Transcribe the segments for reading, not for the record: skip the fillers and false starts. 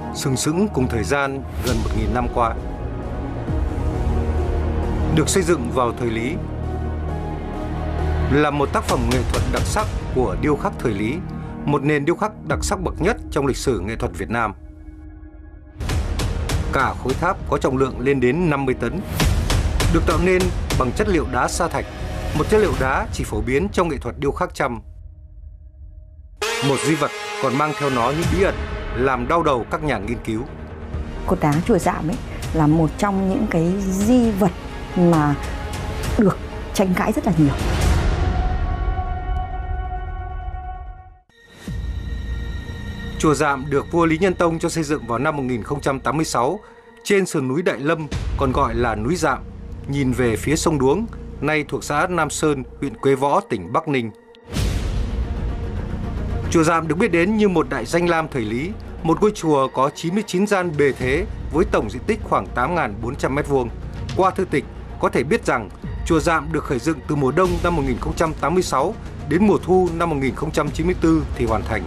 sừng sững cùng thời gian gần 1000 năm qua. Được xây dựng vào thời Lý, là một tác phẩm nghệ thuật đặc sắc của điêu khắc thời Lý, một nền điêu khắc đặc sắc bậc nhất trong lịch sử nghệ thuật Việt Nam. Cả khối tháp có trọng lượng lên đến 50 tấn, được tạo nên bằng chất liệu đá sa thạch, một chất liệu đá chỉ phổ biến trong nghệ thuật điêu khắc Chăm. Một di vật còn mang theo nó những bí ẩn làm đau đầu các nhà nghiên cứu. Cột đá chùa Dạm ấy là một trong những cái di vật mà được tranh cãi rất là nhiều. Chùa Dạm được vua Lý Nhân Tông cho xây dựng vào năm 1086 trên sườn núi Đại Lâm, còn gọi là núi Dạm, nhìn về phía sông Đuống, nay thuộc xã Nam Sơn, huyện Quế Võ, tỉnh Bắc Ninh. Chùa Dạm được biết đến như một đại danh lam thời Lý, một ngôi chùa có 99 gian bề thế với tổng diện tích khoảng 8.400 m². Qua thư tịch có thể biết rằng chùa Dạm được khởi dựng từ mùa đông năm 1086 đến mùa thu năm 1094 thì hoàn thành.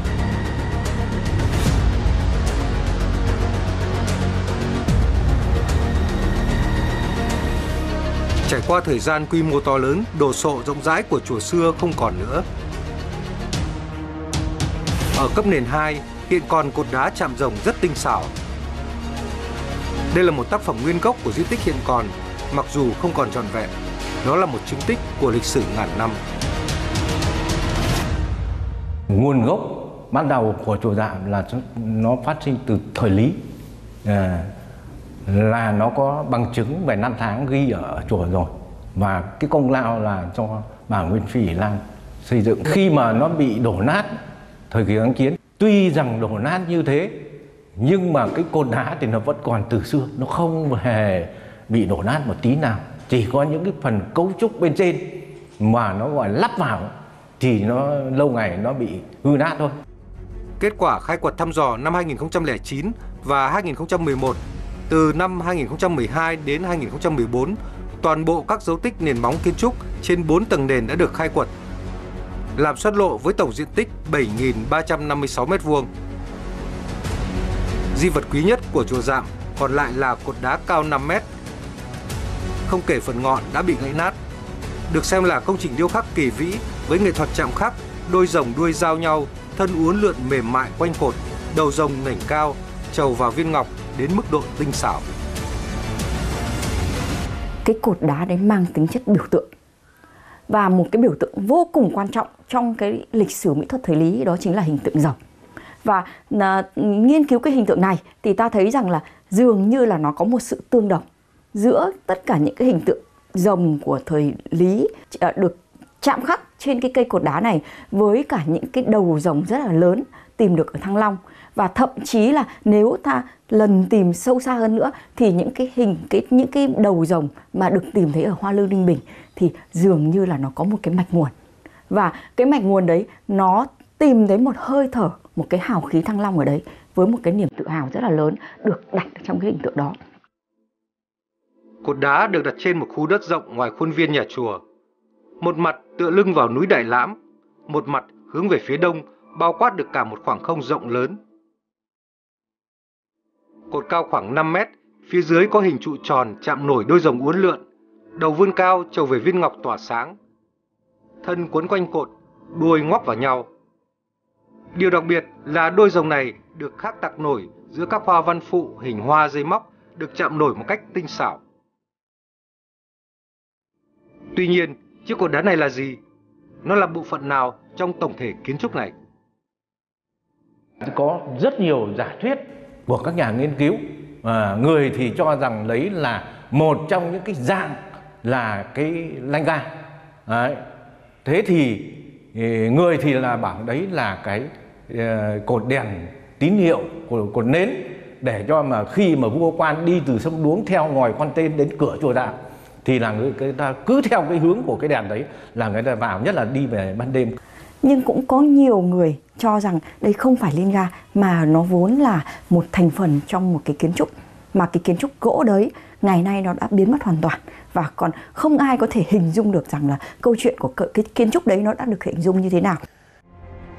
Trải qua thời gian quy mô to lớn, đồ sộ rộng rãi của chùa xưa không còn nữa. Ở cấp nền 2, hiện còn cột đá chạm rồng rất tinh xảo. Đây là một tác phẩm nguyên gốc của di tích hiện còn, mặc dù không còn trọn vẹn. Nó là một chứng tích của lịch sử ngàn năm. Nguồn gốc ban đầu của chùa Dạm là nó phát sinh từ thời Lý. Là nó có bằng chứng về năm tháng ghi ở chùa rồi, và cái công lao là cho bà Nguyên Phi Ỷ Lan xây dựng. Khi mà nó bị đổ nát thời kỳ kháng chiến, tuy rằng đổ nát như thế nhưng mà cái cột đá thì nó vẫn còn từ xưa, nó không hề bị đổ nát một tí nào, chỉ có những cái phần cấu trúc bên trên mà nó gọi lắp vào thì nó lâu ngày nó bị hư nát thôi. Kết quả khai quật thăm dò năm 2009 và 2011, từ năm 2012 đến 2014, toàn bộ các dấu tích nền móng kiến trúc trên 4 tầng nền đã được khai quật, làm xuất lộ với tổng diện tích 7.356 m². Di vật quý nhất của chùa Dạm còn lại là cột đá cao 5 m, không kể phần ngọn đã bị gãy nát. Được xem là công trình điêu khắc kỳ vĩ với nghệ thuật chạm khắc, đôi rồng đuôi giao nhau, thân uốn lượn mềm mại quanh cột, đầu rồng ngẩng cao, trầu vào viên ngọc đến mức độ tinh xảo. Cái cột đá đấy mang tính chất biểu tượng, và một cái biểu tượng vô cùng quan trọng trong cái lịch sử mỹ thuật thời Lý, đó chính là hình tượng rồng. Và nghiên cứu cái hình tượng này thì ta thấy rằng là dường như là nó có một sự tương đồng giữa tất cả những cái hình tượng rồng của thời Lý được chạm khắc trên cái cây cột đá này với cả những cái đầu rồng rất là lớn tìm được ở Thăng Long. Và thậm chí là nếu ta lần tìm sâu xa hơn nữa thì những cái đầu rồng mà được tìm thấy ở Hoa Lư Ninh Bình thì dường như là nó có một cái mạch nguồn. Và cái mạch nguồn đấy nó tìm thấy một hơi thở, một cái hào khí Thăng Long ở đấy, với một cái niềm tự hào rất là lớn được đặt trong cái hình tượng đó. Cột đá được đặt trên một khu đất rộng ngoài khuôn viên nhà chùa. Một mặt tựa lưng vào núi Đại Lãm, một mặt hướng về phía đông, bao quát được cả một khoảng không rộng lớn. Cột cao khoảng 5 m, phía dưới có hình trụ tròn chạm nổi đôi rồng uốn lượn, đầu vươn cao trầu về viên ngọc tỏa sáng. Thân quấn quanh cột, đuôi ngoắc vào nhau. Điều đặc biệt là đôi rồng này được khắc tạc nổi giữa các hoa văn phụ hình hoa dây móc, được chạm nổi một cách tinh xảo. Tuy nhiên, chiếc cột đá này là gì? Nó là bộ phận nào trong tổng thể kiến trúc này? Có rất nhiều giả thuyết của các nhà nghiên cứu. Người thì cho rằng đấy là một trong những cái dạng là cái lanh ga. Đấy. Thế thì người thì là bảo đấy là cái cột đèn tín hiệu, cột nến, để cho mà khi mà vua quan đi từ sông Đuống theo ngòi con tên đến cửa chùa Dạm thì là người ta cứ theo cái hướng của cái đèn đấy là người ta vào, nhất là đi về ban đêm. Nhưng cũng có nhiều người cho rằng đây không phải liên ga mà nó vốn là một thành phần trong một cái kiến trúc, mà cái kiến trúc gỗ đấy ngày nay nó đã biến mất hoàn toàn, và còn không ai có thể hình dung được rằng là câu chuyện của cái kiến trúc đấy nó đã được hình dung như thế nào.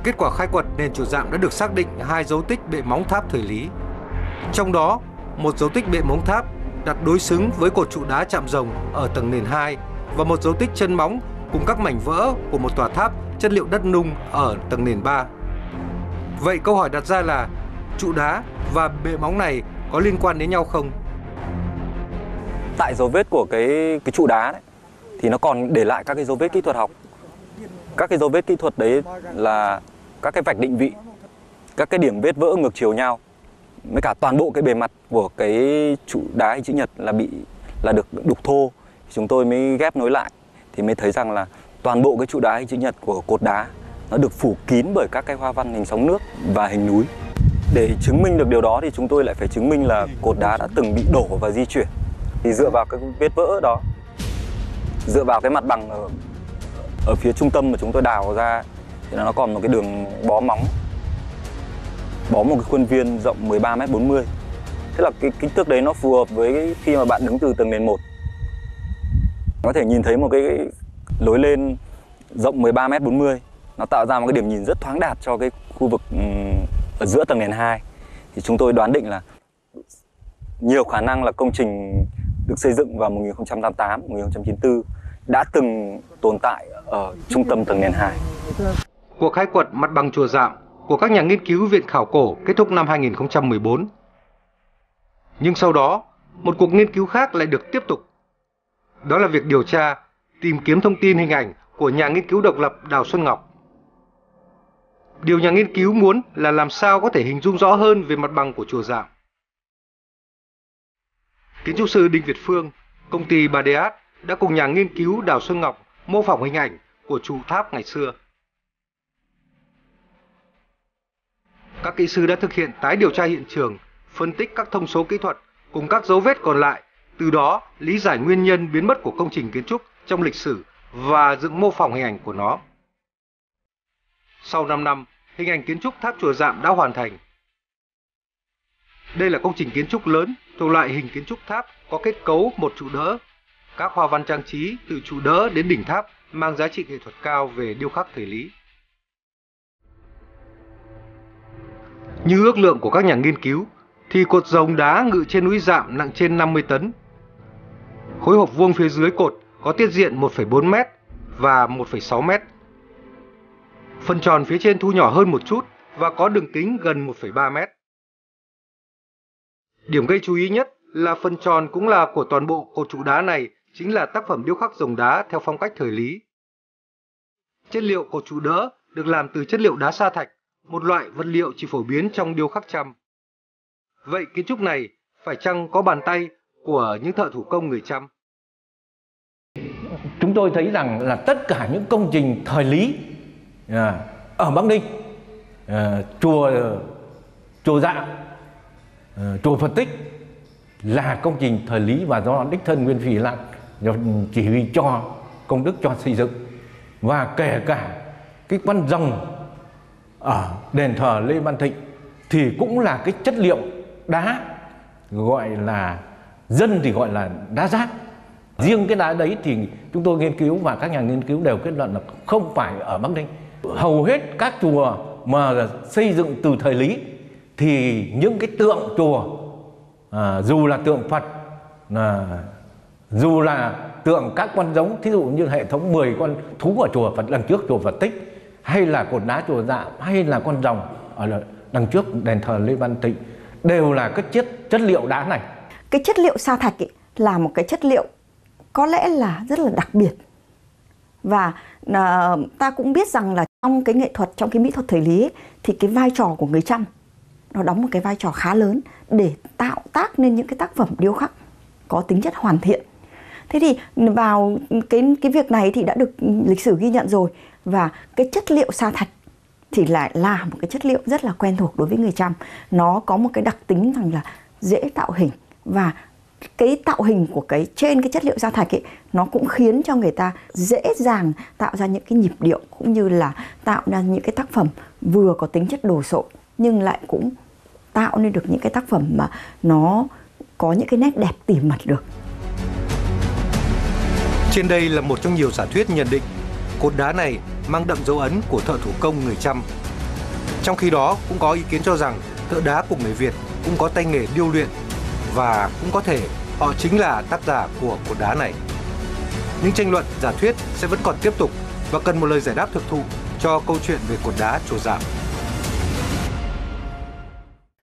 Kết quả khai quật nền chùa Dạm đã được xác định 2 dấu tích bệ móng tháp thời Lý. Trong đó, một dấu tích bệ móng tháp đặt đối xứng với cột trụ đá chạm rồng ở tầng nền 2 và một dấu tích chân móng cùng các mảnh vỡ của một tòa tháp chất liệu đất nung ở tầng nền 3. Vậy câu hỏi đặt ra là trụ đá và bệ móng này có liên quan đến nhau không? Tại dấu vết của cái trụ đá đấy, thì nó còn để lại các cái dấu vết kỹ thuật học. Các cái dấu vết kỹ thuật đấy là các cái vạch định vị, các cái điểm vết vỡ ngược chiều nhau, với cả toàn bộ cái bề mặt của cái trụ đá hình chữ nhật là được đục thô. Chúng tôi mới ghép nối lại thì mới thấy rằng là toàn bộ cái trụ đá hình chữ nhật của cột đá nó được phủ kín bởi các cái hoa văn hình sóng nước và hình núi. Để chứng minh được điều đó thì chúng tôi lại phải chứng minh là cột đá đã từng bị đổ và di chuyển. Thì dựa vào cái vết vỡ đó, dựa vào cái mặt bằng ở phía trung tâm mà chúng tôi đào ra thì nó còn một cái đường bó móng, bó một cái khuôn viên rộng 13m40. Thế là cái kích thước đấy nó phù hợp với khi mà bạn đứng từ tầng nền 1. Có thể nhìn thấy một cái lối lên rộng 13m40. Nó tạo ra một cái điểm nhìn rất thoáng đạt cho cái khu vực ở giữa tầng nền 2. Thì chúng tôi đoán định là nhiều khả năng là công trình được xây dựng vào 1088, 1094 đã từng tồn tại ở trung tâm tầng nền 2. Cuộc khai quật mặt bằng chùa Dạm của các nhà nghiên cứu Viện Khảo cổ kết thúc năm 2014. Nhưng sau đó, một cuộc nghiên cứu khác lại được tiếp tục. Đó là việc điều tra, tìm kiếm thông tin hình ảnh của nhà nghiên cứu độc lập Đào Xuân Ngọc. Điều nhà nghiên cứu muốn là làm sao có thể hình dung rõ hơn về mặt bằng của chùa Dạm. Kiến trúc sư Đinh Việt Phương, công ty Badeat đã cùng nhà nghiên cứu Đào Xuân Ngọc mô phỏng hình ảnh của trụ tháp ngày xưa. Các kỹ sư đã thực hiện tái điều tra hiện trường, phân tích các thông số kỹ thuật cùng các dấu vết còn lại, từ đó lý giải nguyên nhân biến mất của công trình kiến trúc trong lịch sử và dựng mô phỏng hình ảnh của nó. Sau 5 năm, hình ảnh kiến trúc tháp chùa Dạm đã hoàn thành. Đây là công trình kiến trúc lớn thuộc loại hình kiến trúc tháp có kết cấu một trụ đỡ. Các hoa văn trang trí từ trụ đỡ đến đỉnh tháp mang giá trị nghệ thuật cao về điêu khắc thời Lý. Như ước lượng của các nhà nghiên cứu, thì cột rồng đá ngự trên núi Dạm nặng trên 50 tấn. Khối hộp vuông phía dưới cột có tiết diện 1,4 m và 1,6 m. Phần tròn phía trên thu nhỏ hơn một chút và có đường kính gần 1,3 m. Điểm gây chú ý nhất là phần tròn cũng là của toàn bộ cột trụ đá này chính là tác phẩm điêu khắc rồng đá theo phong cách thời Lý. Chất liệu cột trụ đỡ được làm từ chất liệu đá sa thạch, một loại vật liệu chỉ phổ biến trong điêu khắc Chăm. Vậy kiến trúc này phải chăng có bàn tay của những thợ thủ công người Chăm? Chúng tôi thấy rằng là tất cả những công trình thời Lý ở Bắc Ninh, chùa Dạm, chùa Phật Tích là công trình thời Lý và do đích thân Nguyên Phi Lăng chỉ huy cho công đức cho xây dựng. Và kể cả cái con rồng ở đền thờ Lê Văn Thịnh thì cũng là cái chất liệu đá, gọi là dân thì gọi là đá rác. Riêng cái đá đấy thì chúng tôi nghiên cứu và các nhà nghiên cứu đều kết luận là không phải ở Bắc Ninh. Hầu hết các chùa mà xây dựng từ thời Lý thì những cái tượng chùa, dù là tượng Phật, dù là tượng các con giống, thí dụ như hệ thống 10 con thú ở chùa Phật đằng trước chùa Phật Tích, hay là cột đá chùa Dạm, hay là con rồng ở đằng trước đền thờ Lê Văn Thịnh, đều là cái chất liệu đá này. Cái chất liệu sa thạch ấy là một cái chất liệu có lẽ là rất là đặc biệt. Và ta cũng biết rằng là trong cái nghệ thuật, trong cái mỹ thuật thời Lý ấy, thì cái vai trò của người Chăm nó đóng một cái vai trò khá lớn để tạo tác nên những cái tác phẩm điêu khắc có tính chất hoàn thiện. Thế thì vào cái việc này thì đã được lịch sử ghi nhận rồi. Và cái chất liệu sa thạch thì lại là một cái chất liệu rất là quen thuộc đối với người Chăm. Nó có một cái đặc tính rằng là dễ tạo hình, và cái tạo hình của trên cái chất liệu sa thạch ấy, nó cũng khiến cho người ta dễ dàng tạo ra những cái nhịp điệu, cũng như là tạo ra những cái tác phẩm vừa có tính chất đồ sộ nhưng lại cũng tạo nên được những cái tác phẩm mà nó có những cái nét đẹp tỉ mật được. Trên đây là một trong nhiều giả thuyết nhận định cột đá này mang đậm dấu ấn của thợ thủ công người Chăm Trong khi đó, cũng có ý kiến cho rằng thợ đá của người Việt cũng có tay nghề điêu luyện và cũng có thể họ chính là tác giả của cột đá này. Nhưng tranh luận, giả thuyết sẽ vẫn còn tiếp tục và cần một lời giải đáp thực thụ cho câu chuyện về cột đá Chùa Dạo.